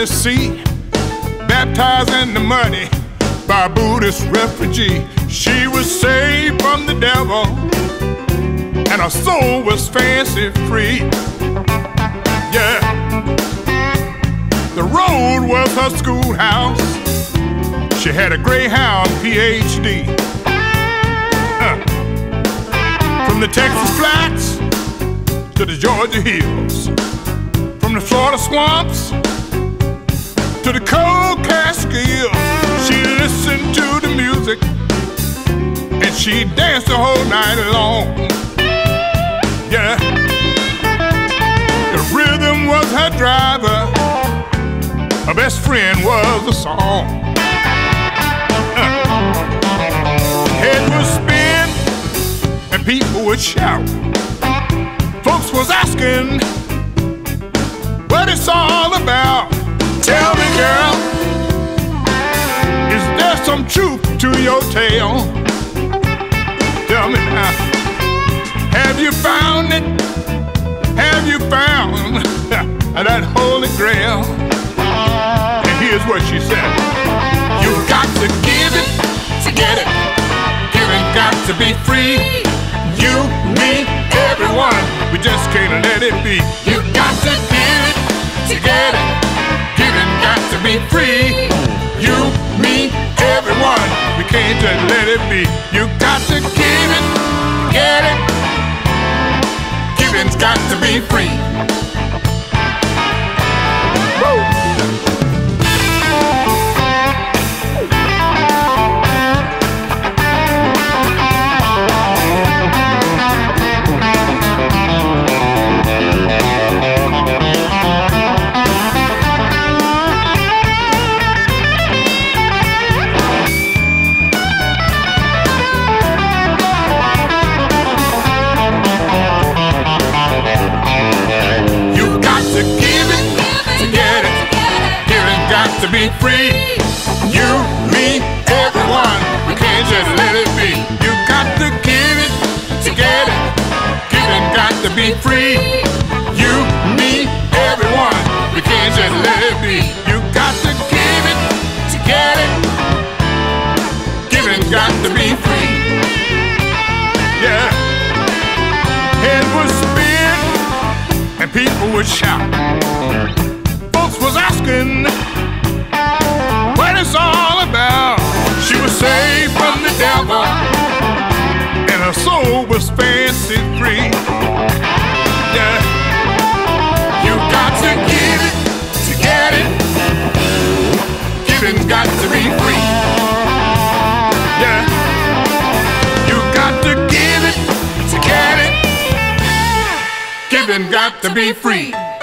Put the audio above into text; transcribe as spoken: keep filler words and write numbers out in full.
Tennessee, baptized in the muddy by a Buddhist refugee. She was saved from the devil, and her soul was fancy free. Yeah, the road was her schoolhouse. She had a Greyhound P H D. Uh, from the Texas flats to the Georgia hills, from the Florida swamps to the cold Catskills. She listened to the music and she danced the whole night long. Yeah, the rhythm was her driver, her best friend was the song. Uh, head would spin and people would shout. Folks was asking what it's all about. Tell me, girl, is there some truth to your tale? Tell me now, have you found it? Have you found that holy grail? And here's what she said: you got to give it to get it. Giving got to be free. You, me, everyone, we just can't let it be. You got to give it to get it. Giving got to be free. You, me, everyone, we can't just let it be. You got to give it, get it. Giving's got to be free. Woo! To be free, you, me, everyone, we can't just let it be. You got to give it to get it. Giving got to be free. You, me, everyone, we can't just let it be. You got to give it to get it. Giving got to be free. Yeah, head would spin and people would shout. Folks was asking what it's all about. She was saved from the devil, and her soul was fancy free. Yeah, you got to give it to get it. Giving's got to be free. Yeah, you got to give it to get it. Giving got to be free.